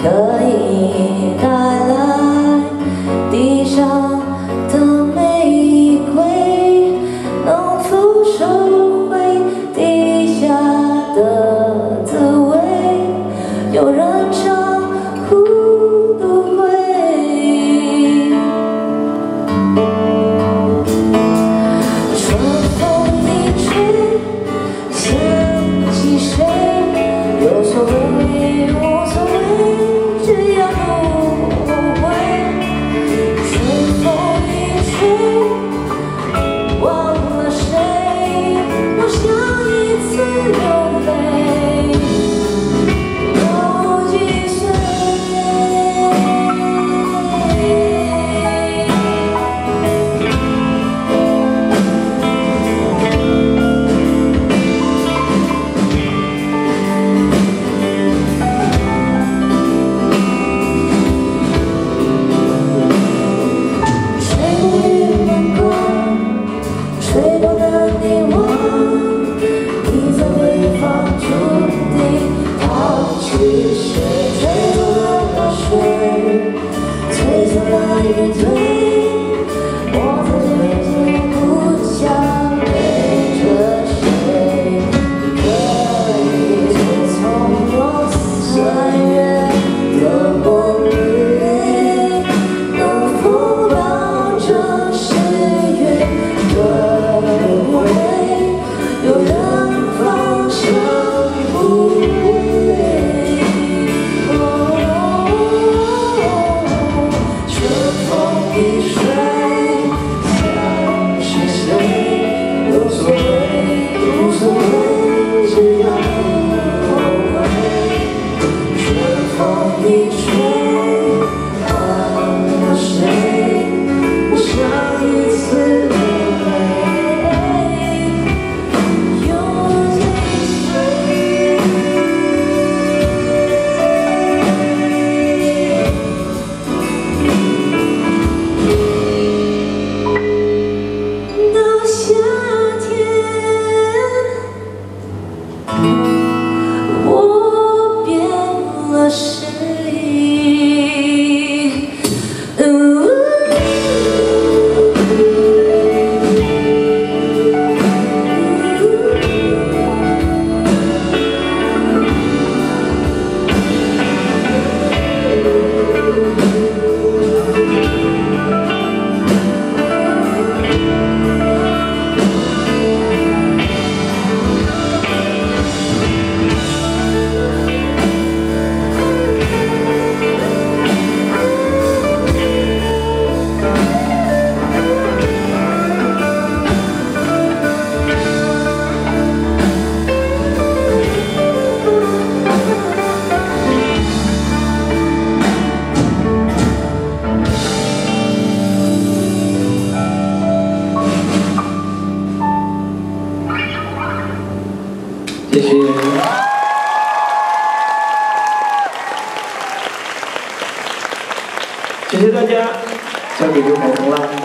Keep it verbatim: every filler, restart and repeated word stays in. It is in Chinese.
可以带来地上的玫瑰，能否收回地下的滋味？有人唱孤独归，春风一吹，想起谁？有所谓，无所谓，只要不后悔。春风一吹，忘了谁，我想一次流泪。有几岁？吹过的你我，你在潍坊注定抛弃谁？吹走了河水，吹走了乐队，我在这里不想背着谁，可以最从容岁月的光里，能否抱着十月的有人放手不回，春风一吹，想是谁？有所谓，无所谓，只要不后悔。春风一吹，忘了谁？我想一次流泪。 谢谢，谢谢大家，交给刘凯彤了。